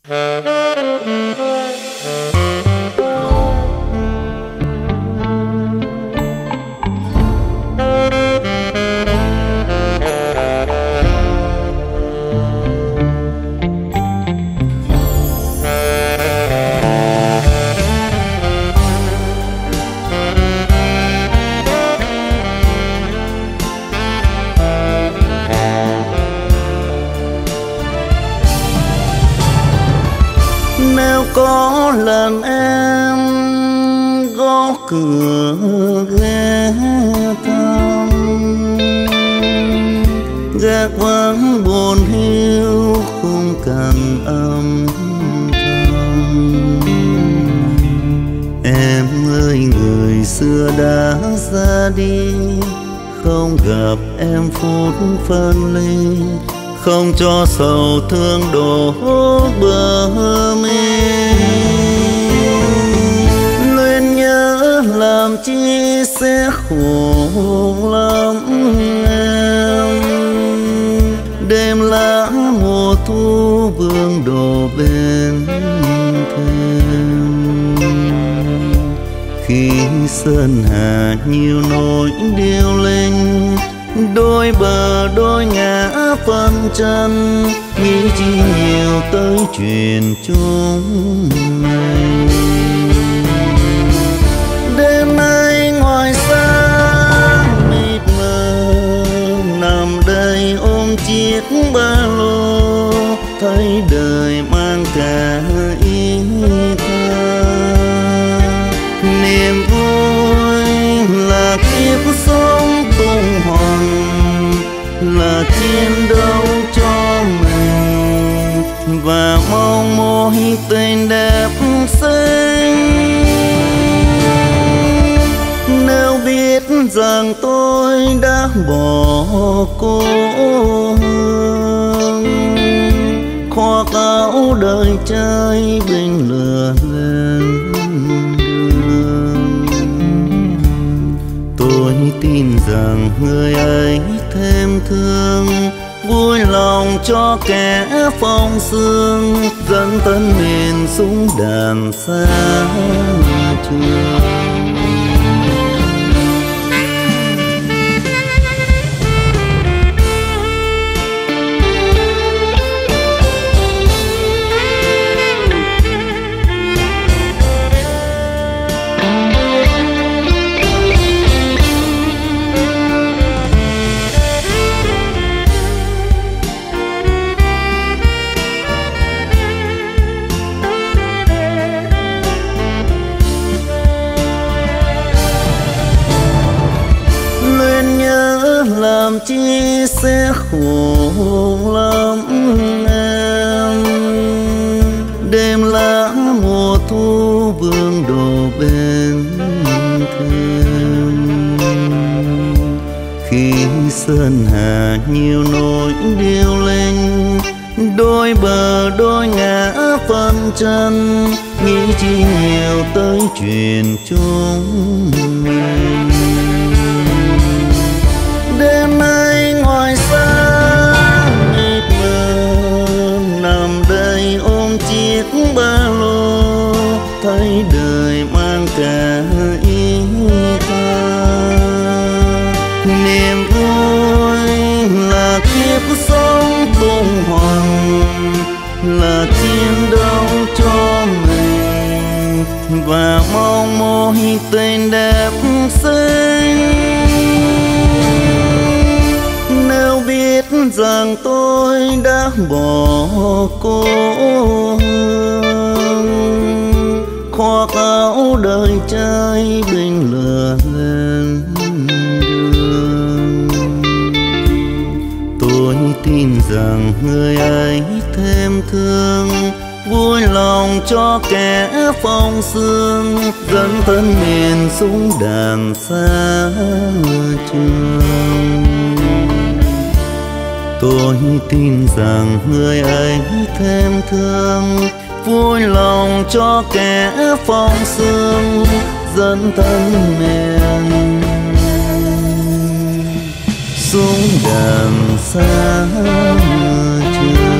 Nếu có lần em gõ cửa ghé thăm, gác vắng buồn hiu khung cảnh âm thầm. Em ơi người xưa đã ra đi, không gặp em phút phân ly, không cho sầu thương đổ bờ mi. Luyến nhớ làm chi sẽ khổ lắm em, đêm lá mùa thu vương đổ bên thềm. Khi sơn hà nhiều nỗi điêu linh, đôi bờ đôi ngã phân chân, nghĩ chi nhiều tới chuyện chúng mình. Đêm nay ngoài xa mịt mờ, nằm đây ôm chiếc ba lô, thấy đời mang cả ý thơ. Niềm vui là kiếp sống tung hoành, là chiến đấu cho mình, và mong mối tình đẹp xinh. Nếu biết rằng tôi đã bỏ cô hương, khoác áo đời trai bình lửa lên đường, tôi tin rằng người ấy thêm thương, vui lòng cho kẻ phong sương, dẫn tân miền súng đàn xa trường. Làm chi sẽ khổ lắm em, đêm lá mùa thu vương đổ bên thềm. Khi sơn hà nhiều nỗi điêu linh, đôi bờ đôi ngã phân chân, nghĩ chi nhiều tới chuyện chúng mình. Đêm nay ngoài xa mịt mờ, nằm đây ôm chiếc ba lô, thấy đời mang cả ý thơ. Niềm vui là kiếp sống tung hoành, là chiến đấu cho mình, và mong mối tình đẹp xinh. Nếu biết rằng tôi đã bỏ cô hương, khoác áo đời trai bình lửa lên đường, tôi tin rằng người ấy thêm thương, vui lòng cho kẻ phong sương, dẫn tân miền súng đàn xa trường. Tôi tin rằng người ấy thêm thương, vui lòng cho kẻ phong sương, dẫn thân miền súng đàn xa trường.